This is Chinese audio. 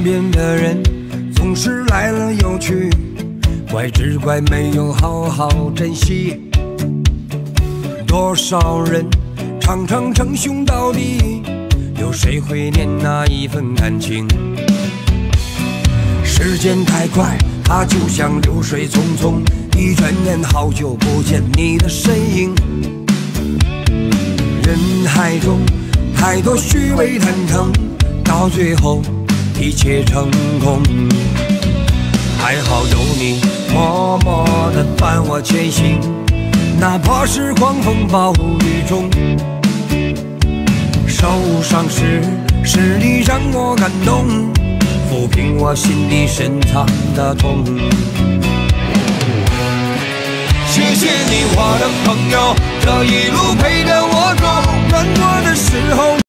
身边的人总是来了又去，怪只怪没有好好珍惜。多少人常常称兄道弟，有谁会念那一份感情？时间太快，它就像流水匆匆，一转眼好久不见你的身影。人海中太多虚伪坦诚，到最后一切成空。还好有你默默地伴我前行，哪怕是狂风暴雨中。受伤时是你让我感动，抚平我心里深藏的痛。谢谢你，我的朋友，这一路陪着我走，难过的时候。